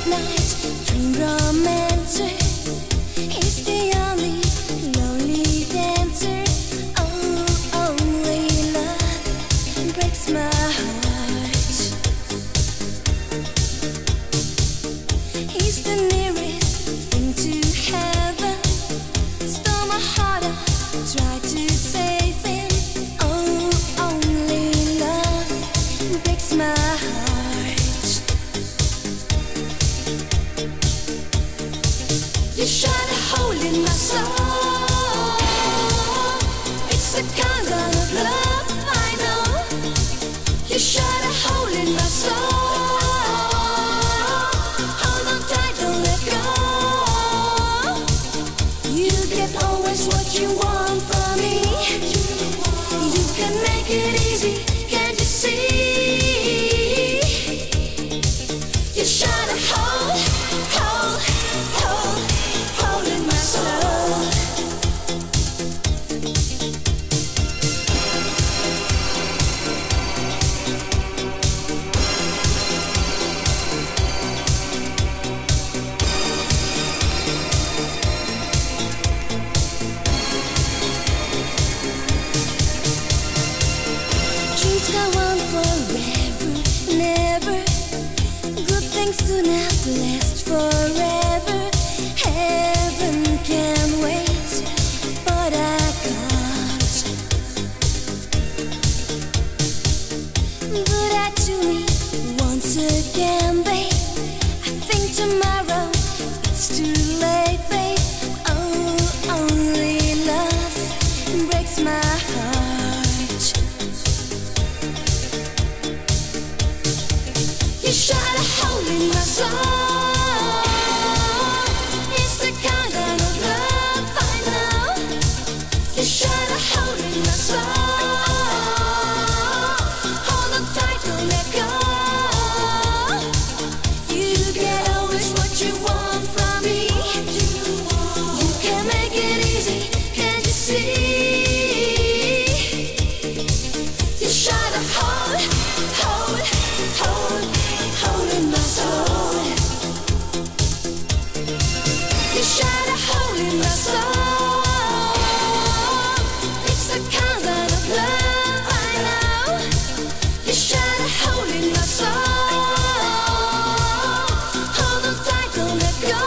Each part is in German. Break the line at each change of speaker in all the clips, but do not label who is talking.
night, dream romancer. He's the only lonely dancer. Oh, only love breaks my heart. He's the nearest thing to heaven. Stole my heart out, tried to save him. Oh, only love breaks my heart. You shot a hole in my soul. It's the kind of love I know. You shot a hole in my soul. Hold on tight, don't let go. You get always what you want from me. You can make it easy, can't you see? You shot a hole, hole, hole, hole in my soul. Dreams go on forever, never. Good things do not last forever. Heaven can wait, but I can't. Good eye to me once again, babe. I think tomorrow it's too late, babe. Oh, only love breaks my heart. You shot a hole in my soul. It's the kind of love I know. You shot a hole in my soul. Hold on tight, don't let go. You get always what you want from me. You can make it easy, can't you see? You shot a hole, hole, hole, hole in my soul. You shot a hole in my soul. It's the kind of love I know. You shot a hole in my soul. Hold on tight, don't let go.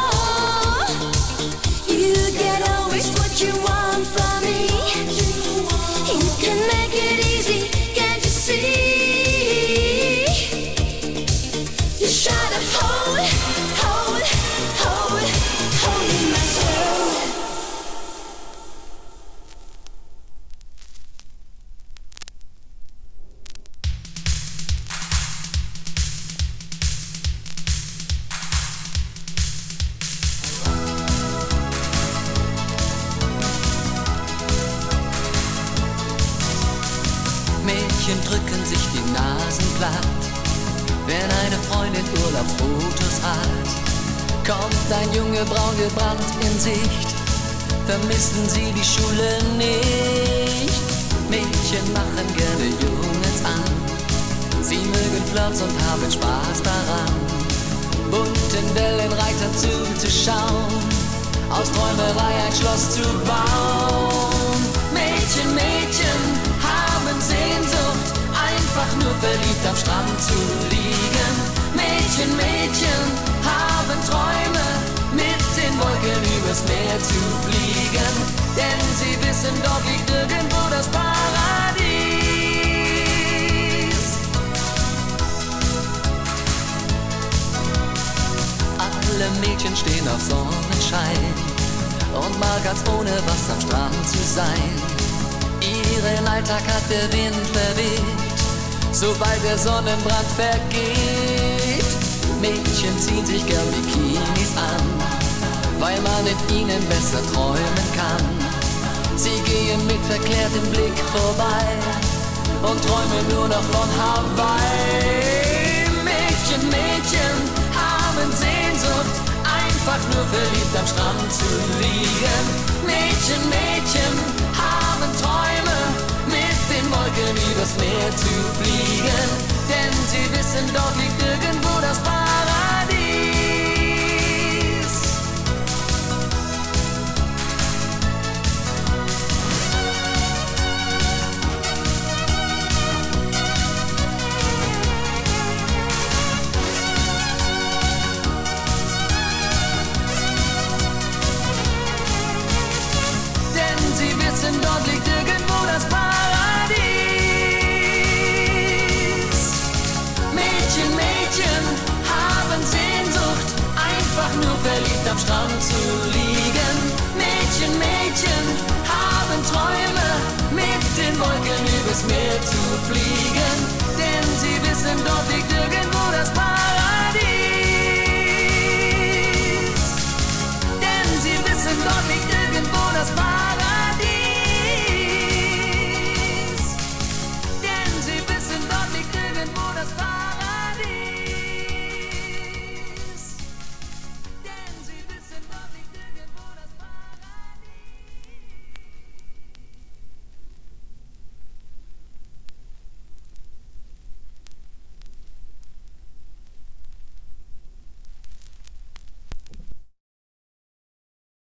You get always what you want from me. You can make it easy, can't you see? You shot a hole, hole, hole, hole in my soul.
Mädchen drücken sich die Nasen platt, wenn eine Freundin Urlaubsfotos hat. Kommt ein Junge braun gebrannt in Sicht, vermissen sie die Schule nicht. Mädchen machen gerne Jungs an, sie mögen Flirts und haben Spaß daran, bunten Wellenreitern zuzuschauen, aus Träumerei ein Schloss zu bauen. Mädchen, Mädchen haben Sehnsucht, einfach nur verliebt am Strand zu liegen. Mädchen, Mädchen haben Träume, mit den Wolken übers Meer zu fliegen, denn sie wissen, dort liegt irgendwo das Paradies. Alle Mädchen stehen auf Sonnenschein und mal ganz ohne was am Strand zu sein. Ihren Alltag hat der Wind verweht, sobald der Sonnenbrand vergeht. Mädchen ziehen sich gern Bikinis an, weil man mit ihnen besser träumen kann. Sie gehen mit verklärtem Blick vorbei und träumen nur noch von Hawaii. Mädchen, Mädchen haben Sehnsucht, einfach nur verliebt am Strand zu liegen. Mädchen, Mädchen haben Träume, mit den Wolken übers Meer zu fliegen, denn sie wissen, dort liegt irgendwo das Paradies. den Wolken übers Meer zu fliegen, denn sie wissen, dort liegt irgendwo das Paradies.